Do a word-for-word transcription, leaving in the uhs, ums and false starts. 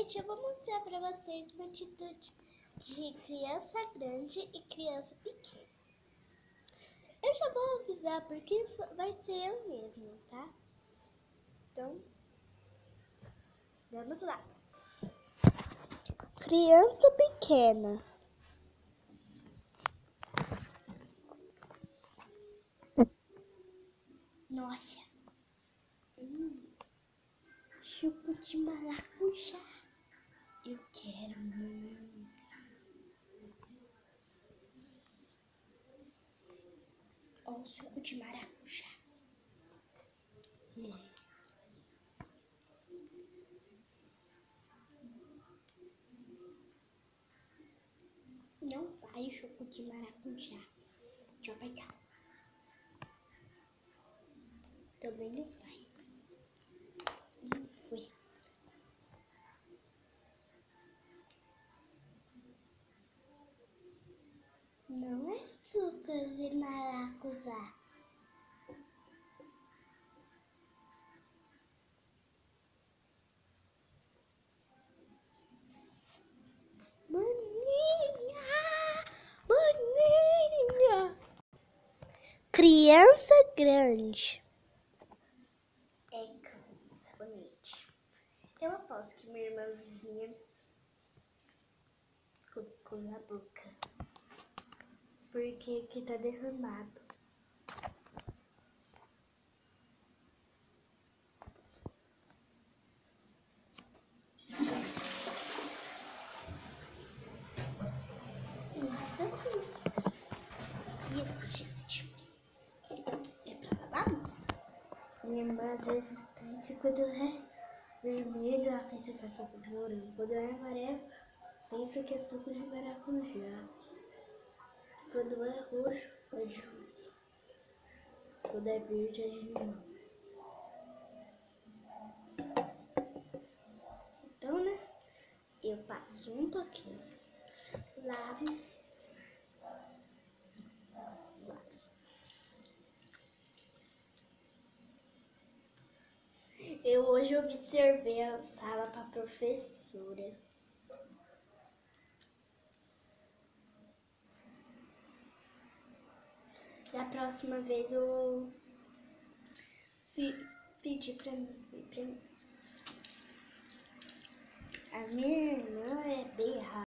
Gente, eu vou mostrar para vocês uma atitude de criança grande e criança pequena. Eu já vou avisar porque isso vai ser eu mesma, tá? Então, vamos lá. Criança pequena. Nossa. Hum. Suco de maracujá. Eu quero muito. Olha o suco de maracujá. Hum. Não vai o suco de maracujá. Deixa eu pegar. Também não vai. Não foi. Não é suco de maracujá. Maninha! Maninha! Criança grande. É sabonete. Eu aposto que minha irmãzinha colocou na boca. Porque aqui tá derramado. Simples assim. Isso, gente. É pra lavar? Minha irmã às vezes pensa quando é vermelho, ela pensa que é suco de morango. Quando é amarelo, pensa que é suco de maracujá. Quando é roxo, é de uva. Quando é verde, é de limão. Então, né? Eu passo um pouquinho. Lavo. Lavo. Eu hoje observei a sala para a professora. Da próxima vez eu vou pedir para mim, pra mim. A minha irmã é bem rápida.